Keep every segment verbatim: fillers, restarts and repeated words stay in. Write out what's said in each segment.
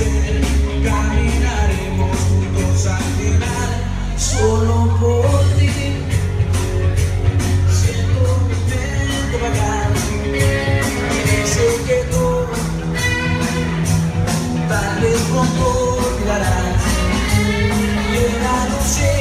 ser, caminaremos juntos al final, solo por ti. Siento mi mente vagar, sé que tú tal vez pronto olvidarás que la noche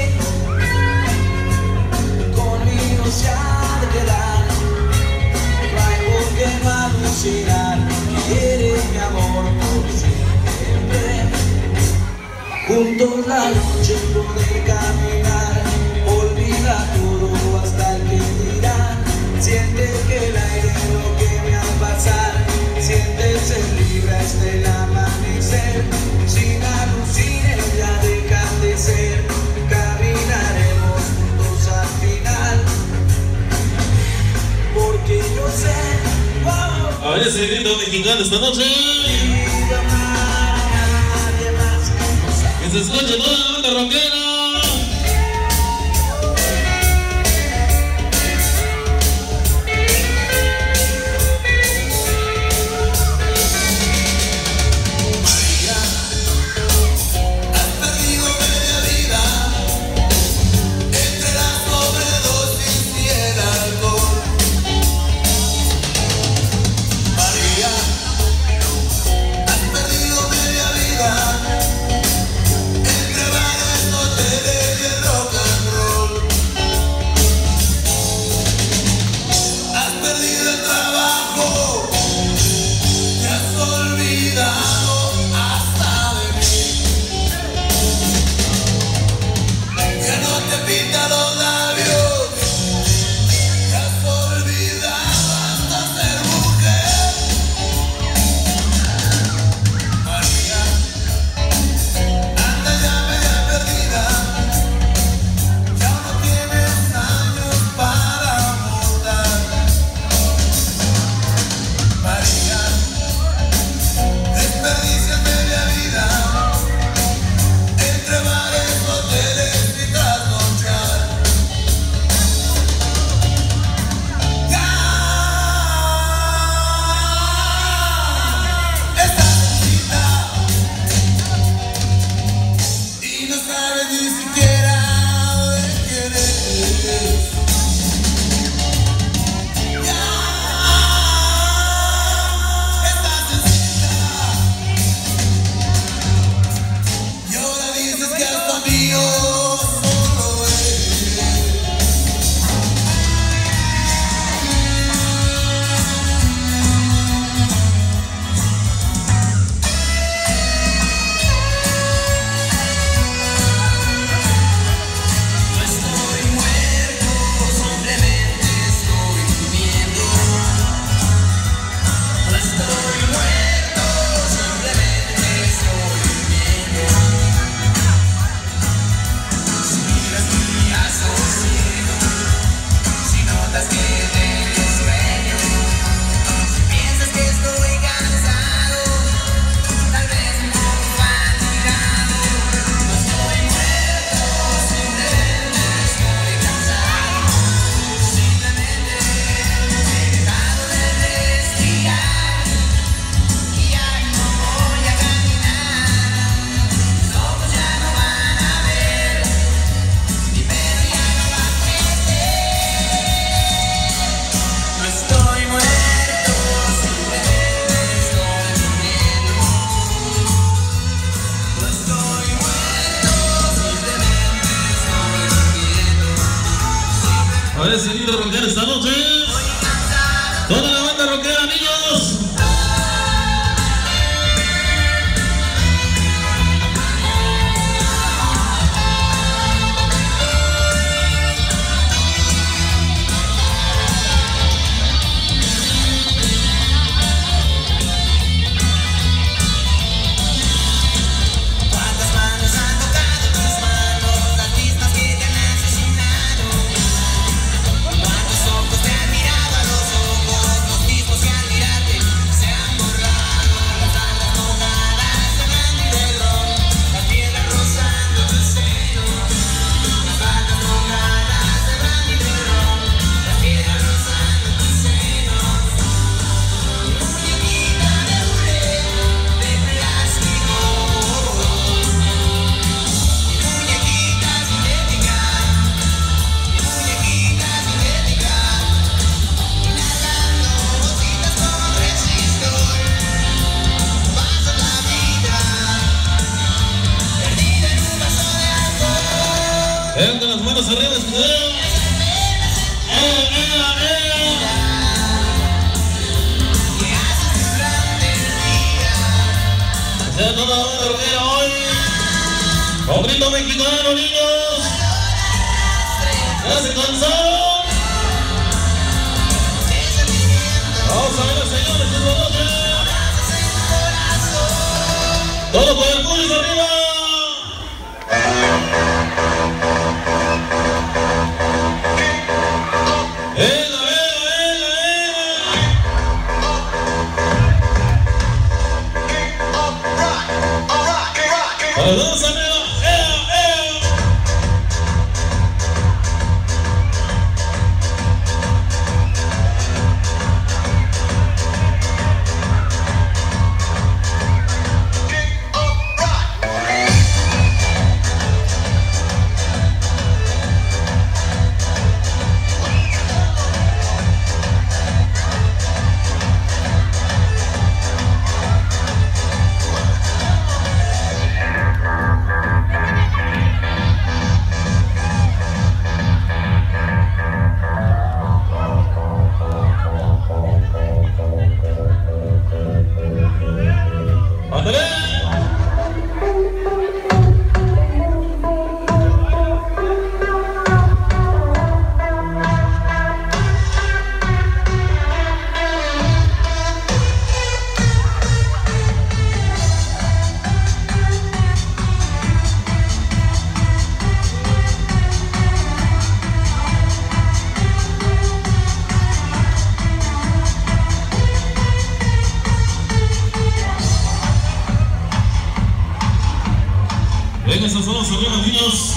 conmigo se ha de quedar. No hay por qué malucinar, eres mi amor por siempre. Juntos la noche poder caminar, olvida todo hasta el que dirá. Siente que el aire es lo que me ha pasado, sientes ser libre hasta el amanecer. Sin la luz, sin ella dejan de ser, caminaremos juntos al final, porque yo sé, wow, a ver ese grito mexicano esta noche, que se escuche toda la banda rockera. A ver, seguido rockero esta noche. Toda la banda rockera, niños. Cuántos ojos te han mirado a los ojos. arriba, escuchadera. ¡Eh, eh, eh! Ya toda la banda rockera hoy. Con grito mexicano, niños. ¿Ya se cansaron? Vamos a ver, señores, esta noche. Todo por el público arriba. Venga, venga, venga, venga. Para todos arriba. Venga, esas son las arriba, niños.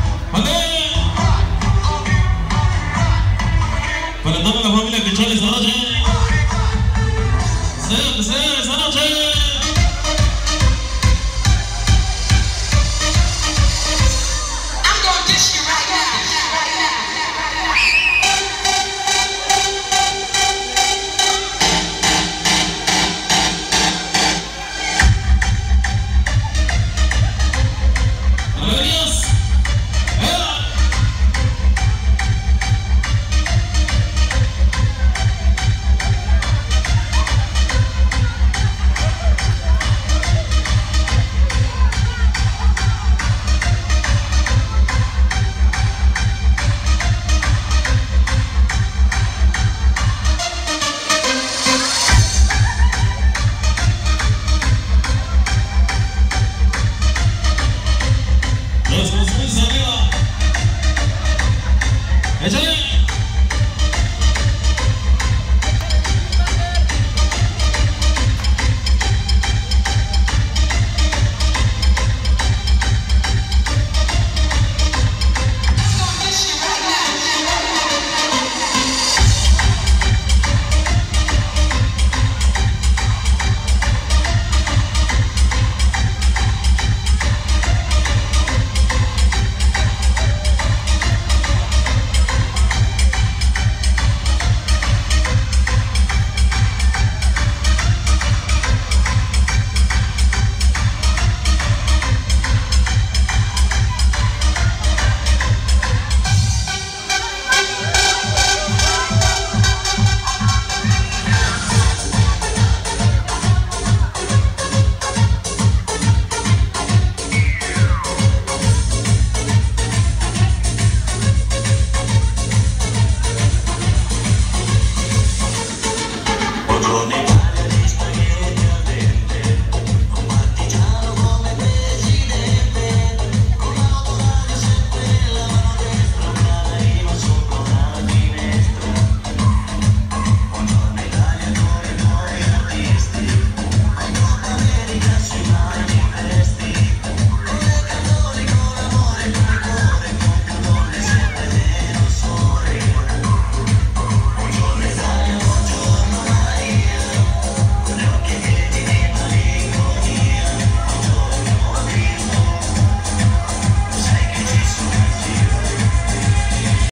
¡Ande! Para toda la familia que chale esta noche.